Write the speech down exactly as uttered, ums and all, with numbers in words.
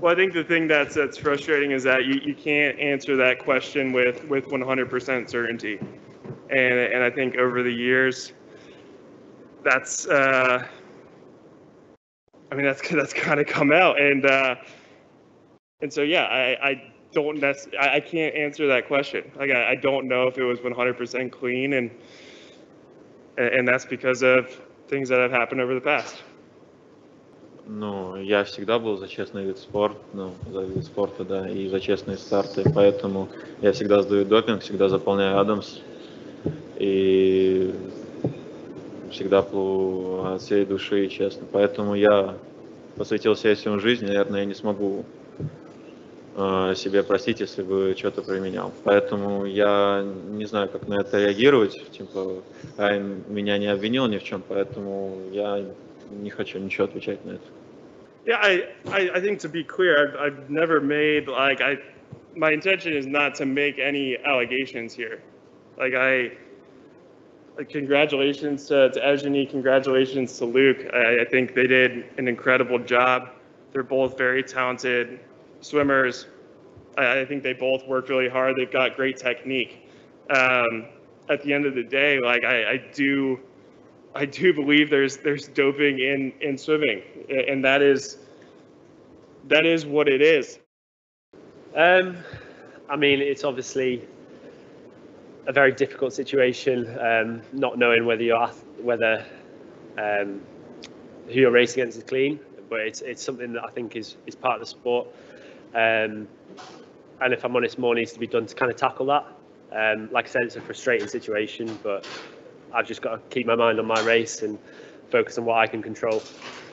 Well, I think the thing that's that's frustrating is that you, you can't answer that question with with one hundred percent certainty, and and I think over the years, that's uh, I mean that's that's kind of come out, and uh, and so yeah, I I don't necessarily I, I can't answer that question. Like I, I don't know if it was one hundred percent clean, and and that's because of things that have happened over the past. Ну, я всегда был за честный вид спорта, ну, за вид спорта, да, и за честные старты, поэтому я всегда сдаю допинг, всегда заполняю Адамс, и всегда плыву от всей души и честно. Поэтому я посвятил всей свою жизнь, наверное, я не смогу э, себе простить, если бы что-то применял. Поэтому я не знаю, как на это реагировать, типа, а меня не обвинил ни в чем, поэтому я не хочу ничего отвечать на это. Yeah, I, I, I think to be clear, I've, I've never made, like, I, my intention is not to make any allegations here. Like, I, like, congratulations to, to Evgeny, congratulations to Luke. I, I think they did an incredible job. They're both very talented swimmers. I, I think they both worked really hard. They've got great technique. Um, at the end of the day, like, I, I do, I do believe there's there's doping in, in swimming, and that is that is what it is. Um, I mean, it's obviously a very difficult situation, um, not knowing whether you're whether um, who you're racing against is clean, but it's it's something that I think is is part of the sport. Um, and if I'm honest, more needs to be done to kind of tackle that. Um, like I said, it's a frustrating situation, but I've just got to keep my mind on my race and focus on what I can control.